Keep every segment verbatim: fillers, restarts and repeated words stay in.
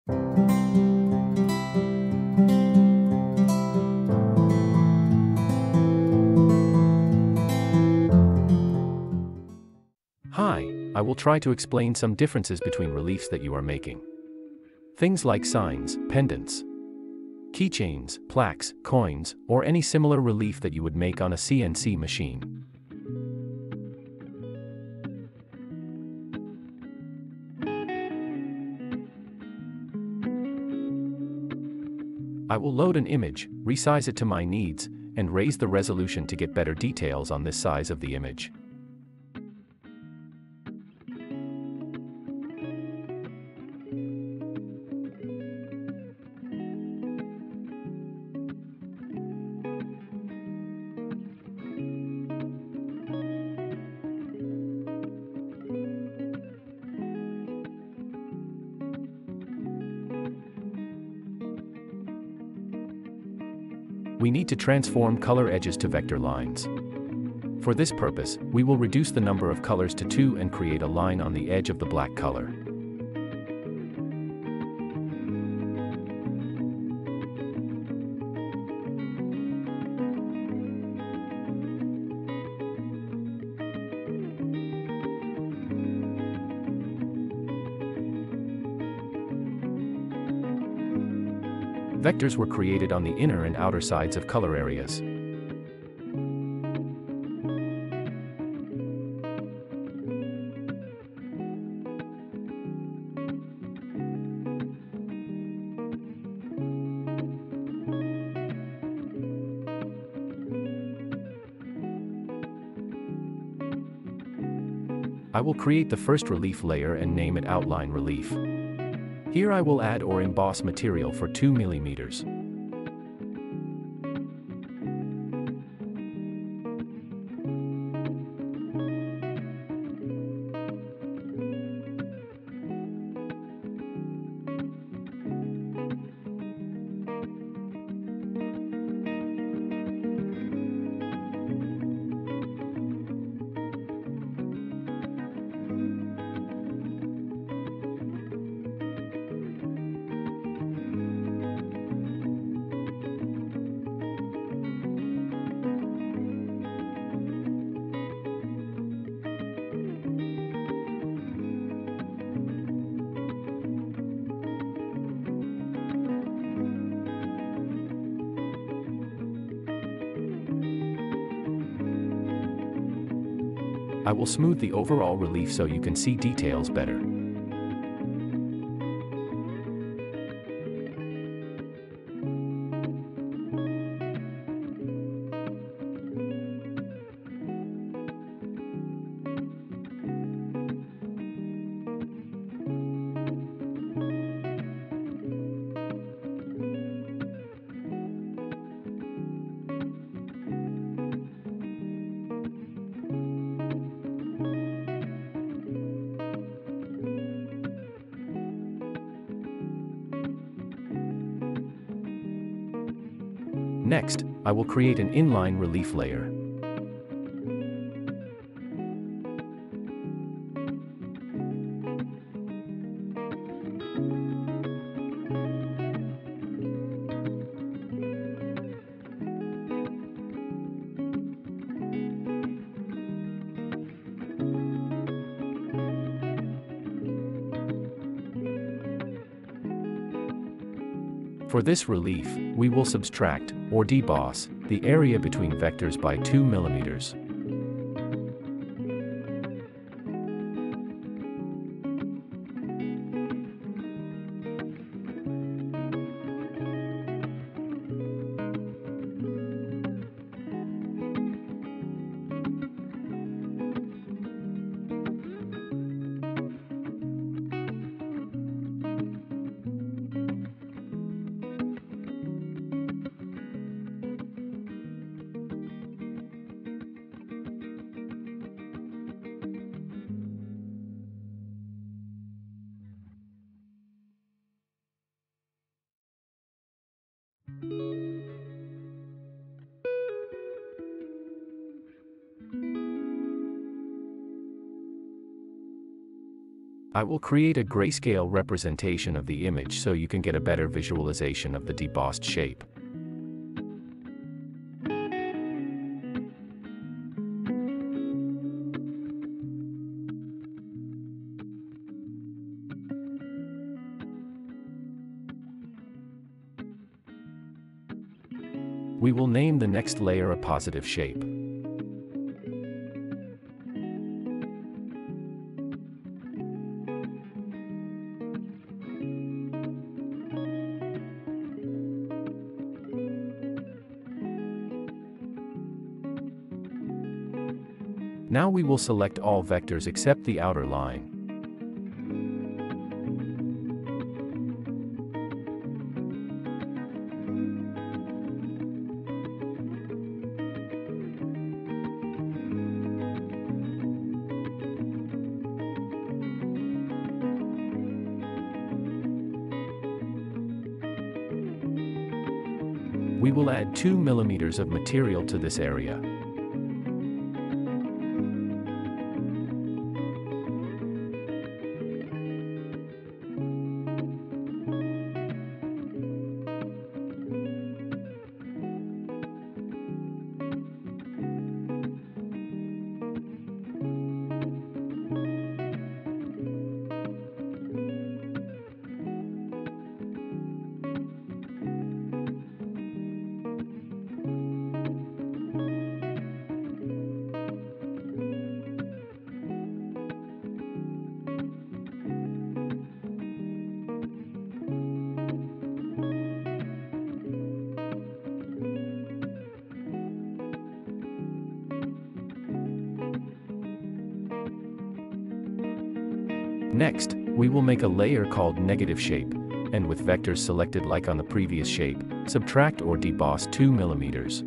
Hi, I will try to explain some differences between reliefs that you are making. Things like signs, pendants, keychains, plaques, coins, or any similar relief that you would make on a C N C machine. I will load an image, resize it to my needs, and raise the resolution to get better details on this size of the image. We need to transform color edges to vector lines. For this purpose, we will reduce the number of colors to two and create a line on the edge of the black color. Vectors were created on the inner and outer sides of color areas. I will create the first relief layer and name it Outline Relief. Here I will add or emboss material for two millimeters. I will smooth the overall relief so you can see details better. Next, I will create an inline relief layer. For this relief, we will subtract, or deboss, the area between vectors by two millimeters. I will create a grayscale representation of the image so you can get a better visualization of the debossed shape. We will name the next layer a positive shape. Now we will select all vectors except the outer line. We will add two millimeters of material to this area. Next, we will make a layer called negative shape, and with vectors selected like on the previous shape, subtract or deboss two millimeters.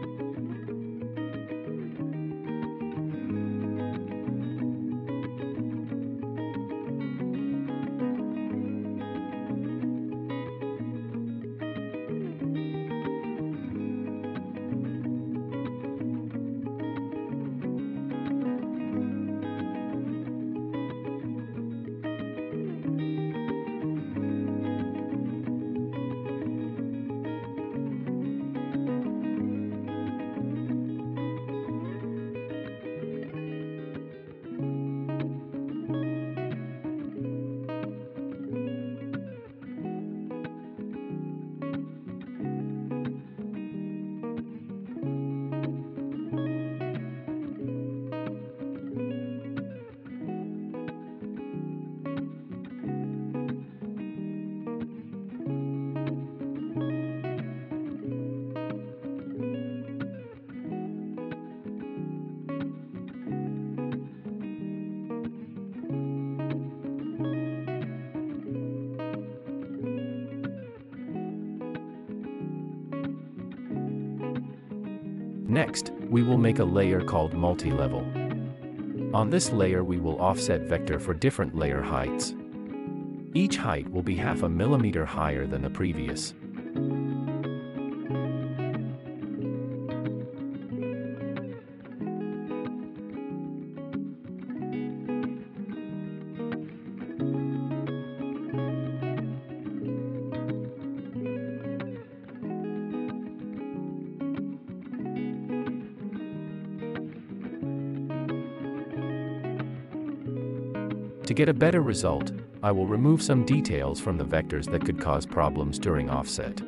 Next, we will make a layer called multi-level. On this layer we will offset vector for different layer heights. Each height will be half a millimeter higher than the previous. To get a better result, I will remove some details from the vectors that could cause problems during offset.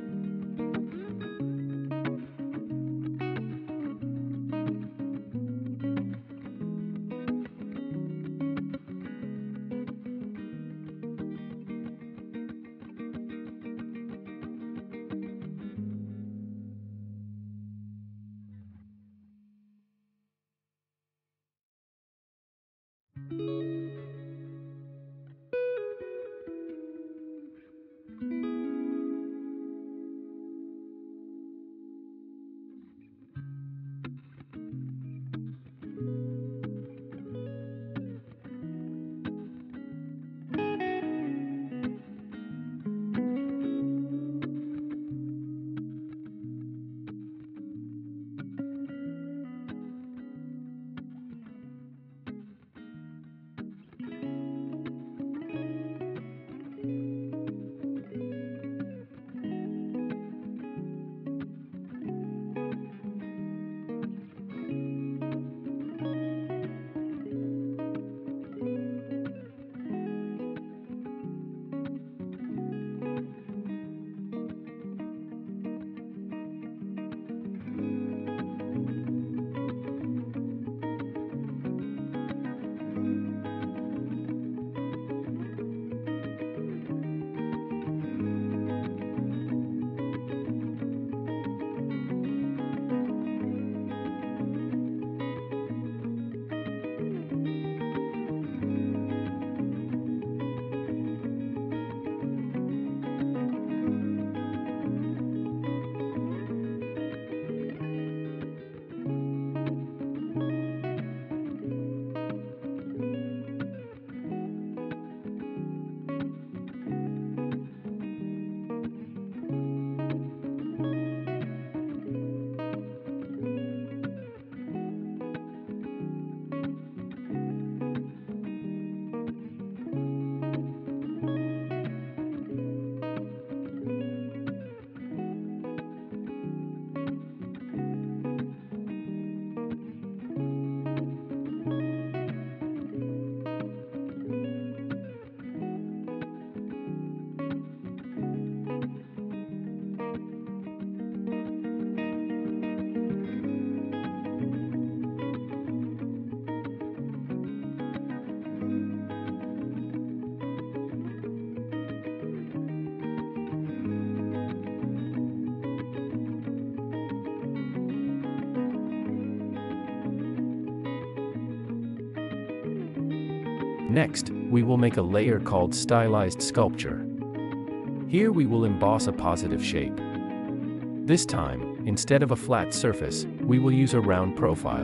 Next, we will make a layer called stylized sculpture. Here we will emboss a positive shape. This time, instead of a flat surface, we will use a round profile.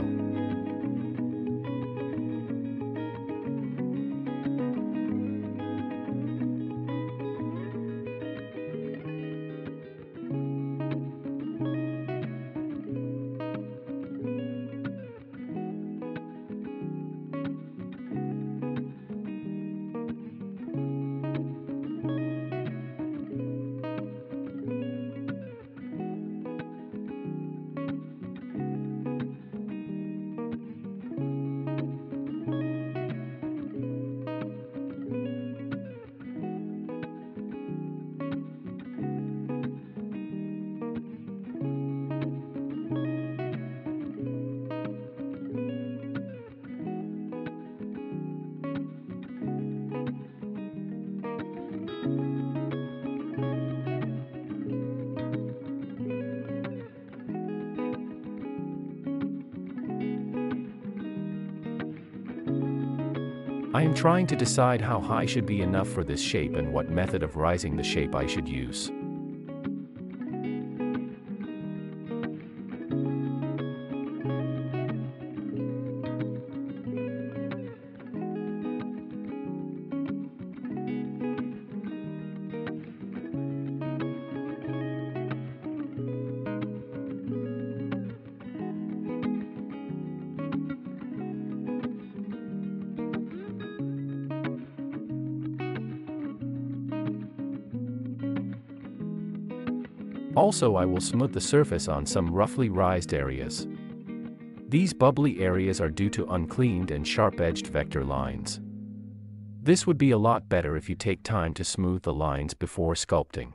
I am trying to decide how high should be enough for this shape and what method of rising the shape I should use. Also, I will smooth the surface on some roughly raised areas. These bubbly areas are due to uncleaned and sharp-edged vector lines. This would be a lot better if you take time to smooth the lines before sculpting.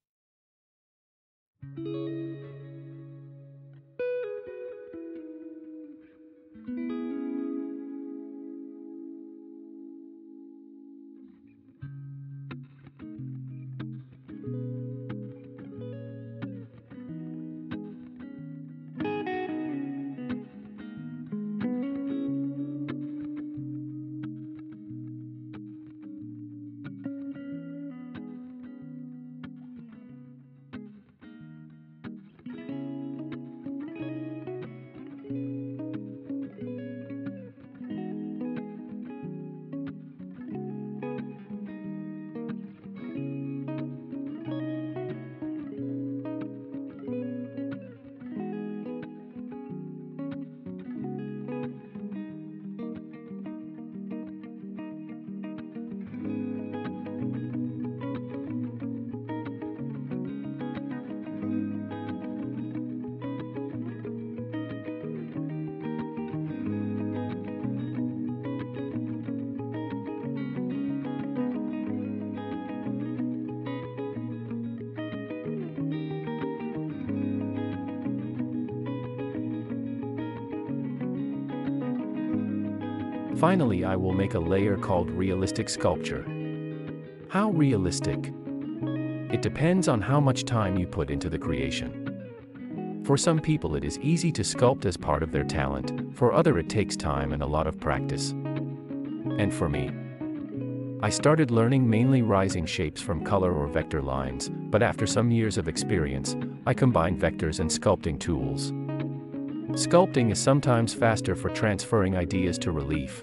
Finally, I will make a layer called realistic sculpture. How realistic? It depends on how much time you put into the creation. For some people it is easy to sculpt as part of their talent, for others it takes time and a lot of practice. And for me, I started learning mainly rising shapes from color or vector lines, but after some years of experience, I combined vectors and sculpting tools. Sculpting is sometimes faster for transferring ideas to relief.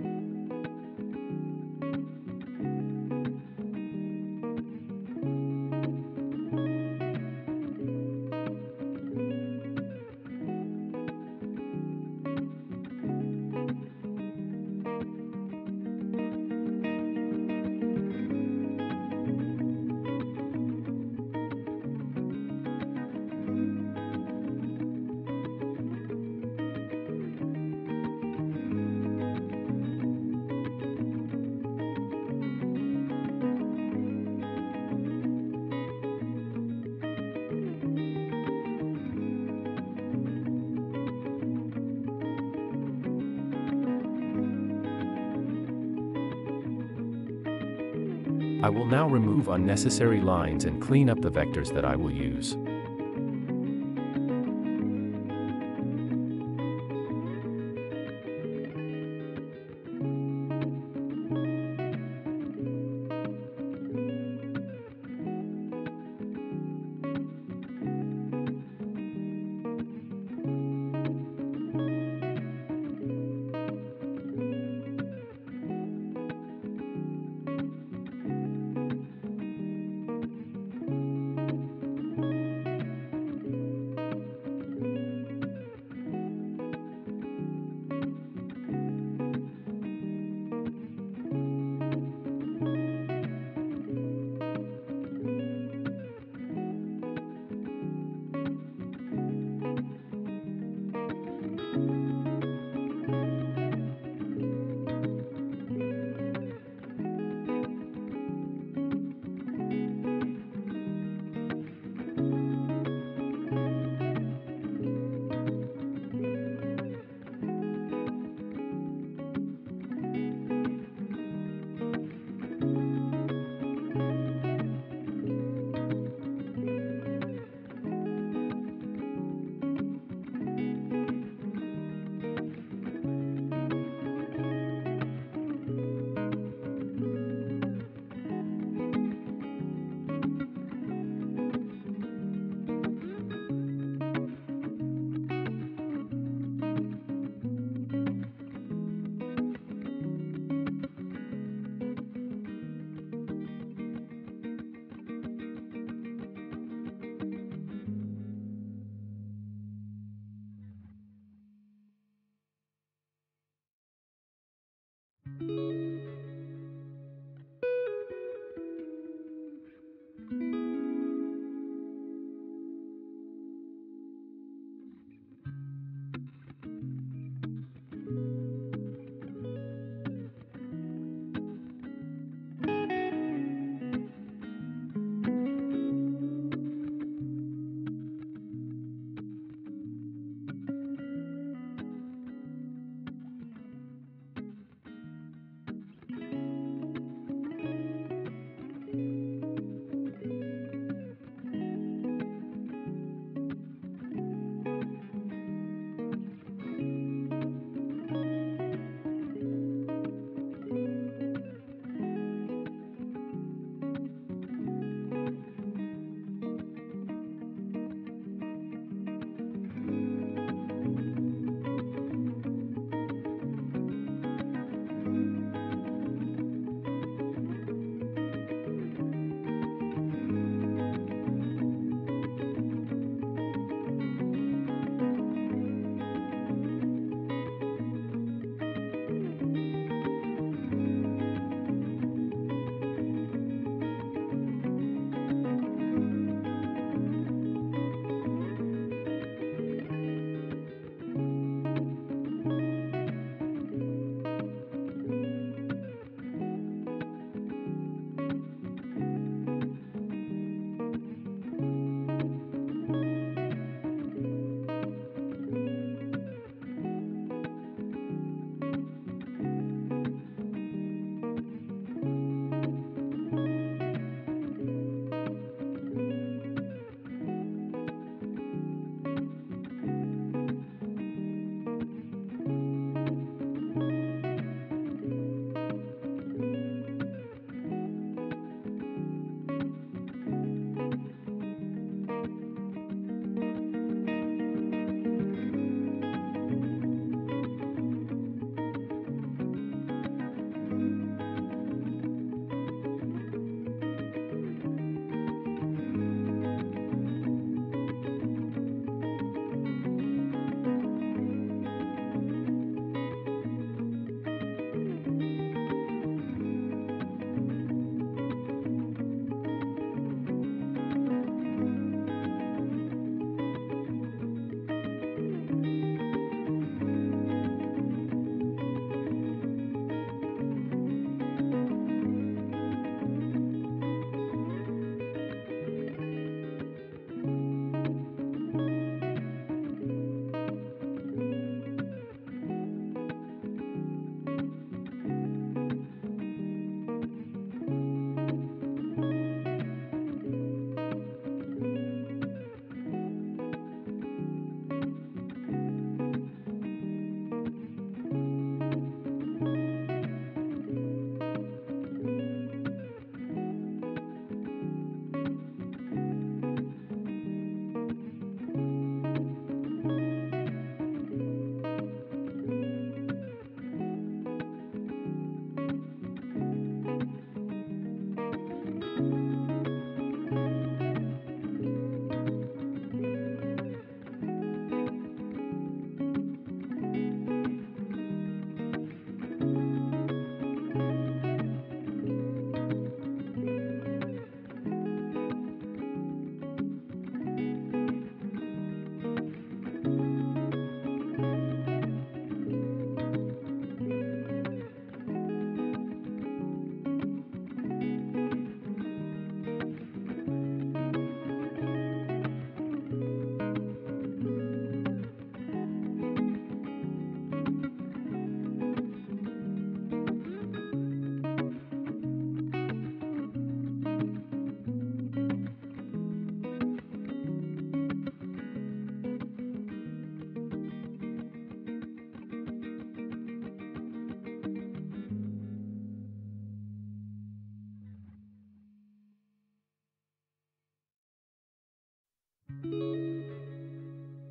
I will now remove unnecessary lines and clean up the vectors that I will use.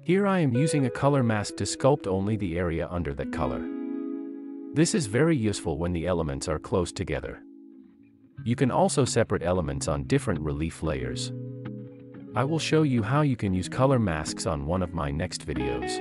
Here I am using a color mask to sculpt only the area under that color. This is very useful when the elements are close together. You can also separate elements on different relief layers. I will show you how you can use color masks on one of my next videos.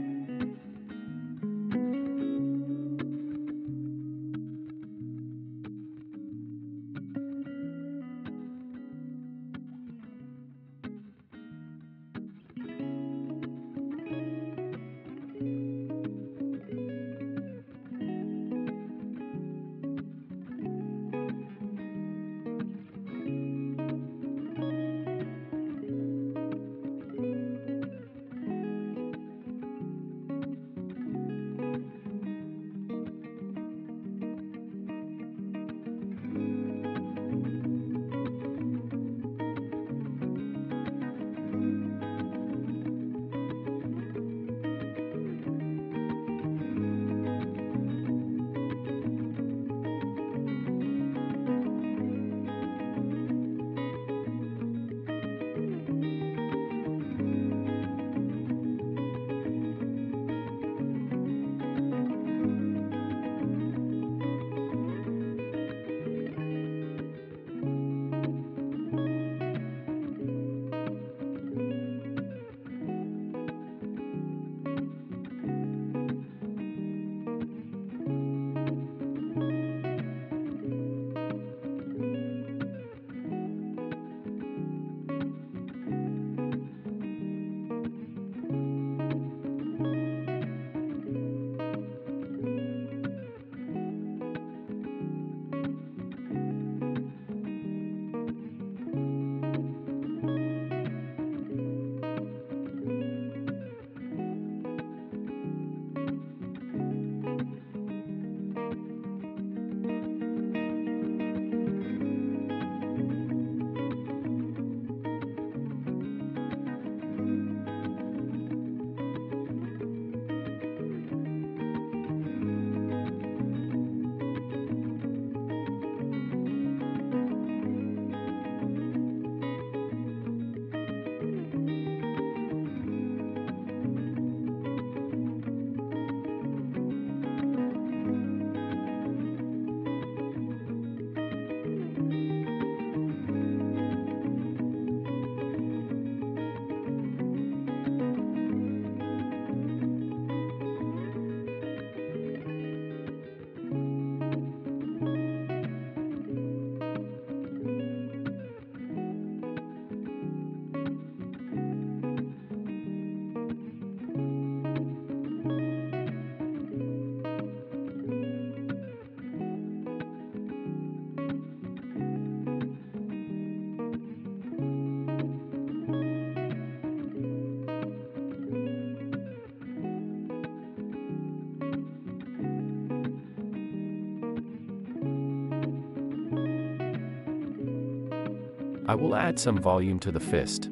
I will add some volume to the fist.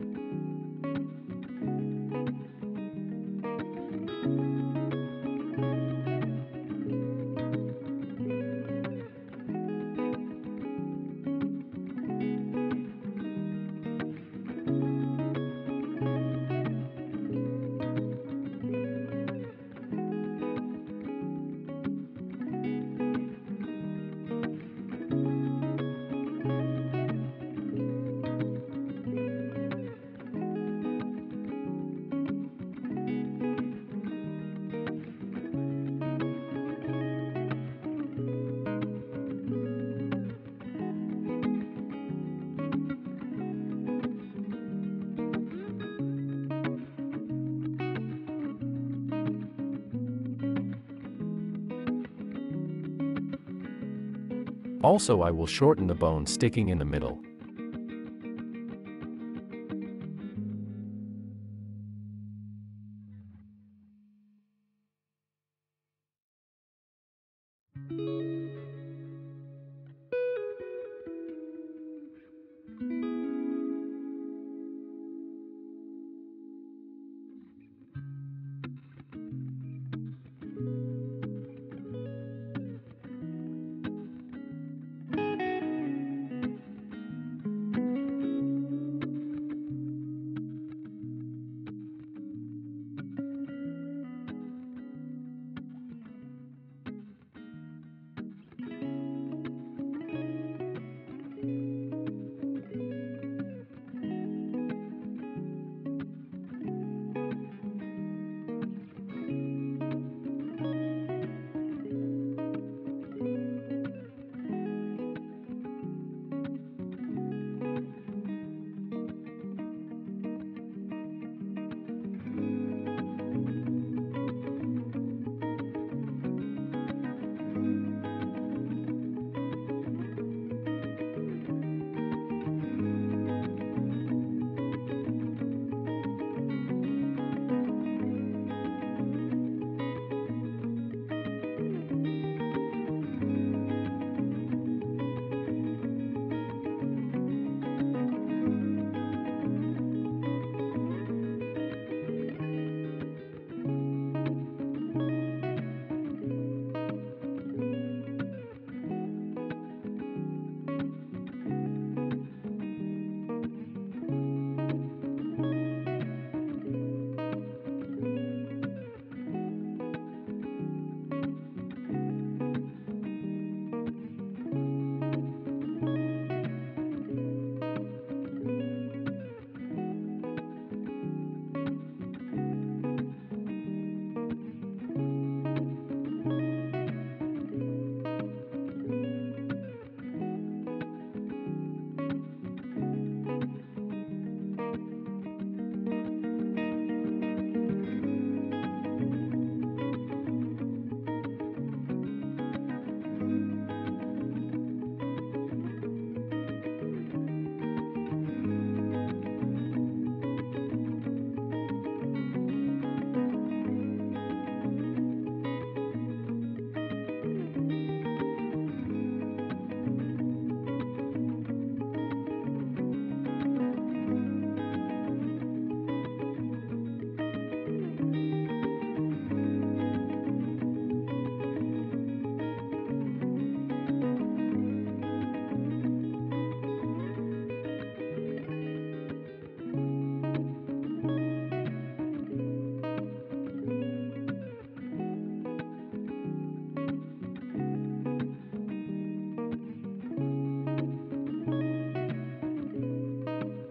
Also, I will shorten the bone sticking in the middle.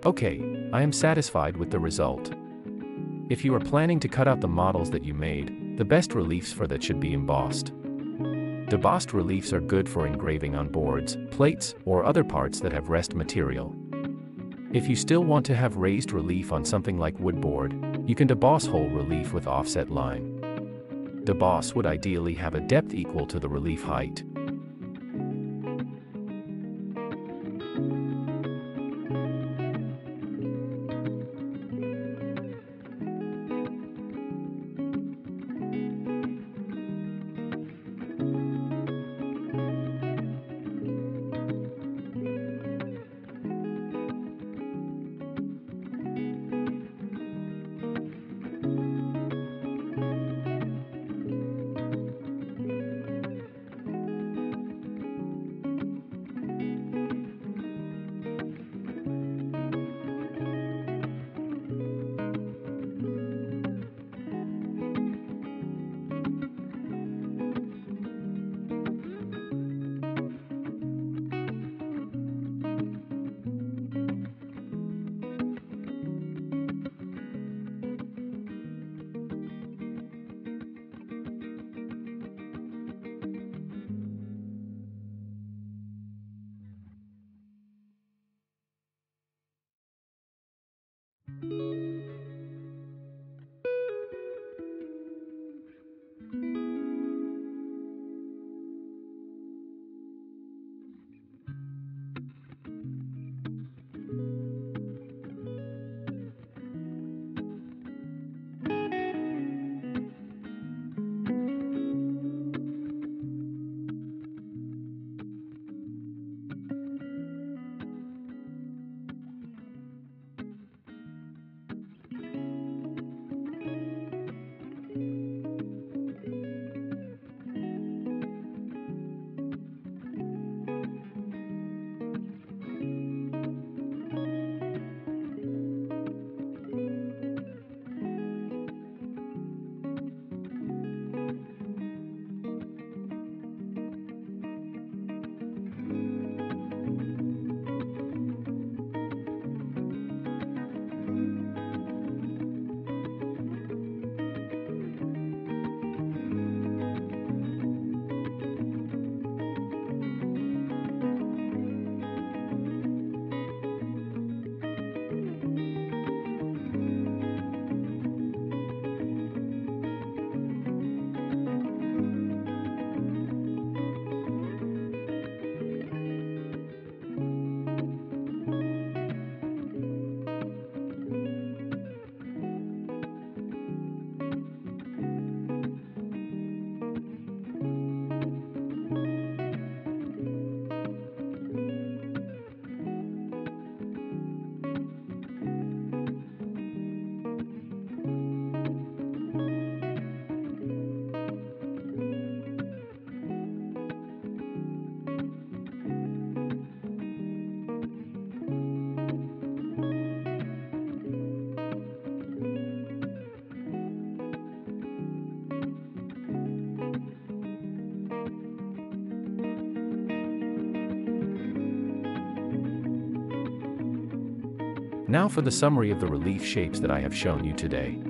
Okay, I am satisfied with the result. If you are planning to cut out the models that you made, the best reliefs for that should be embossed. Debossed reliefs are good for engraving on boards, plates, or other parts that have rest material. If you still want to have raised relief on something like woodboard, you can deboss whole relief with offset line. Deboss would ideally have a depth equal to the relief height. Now for the summary of the relief shapes that I have shown you today.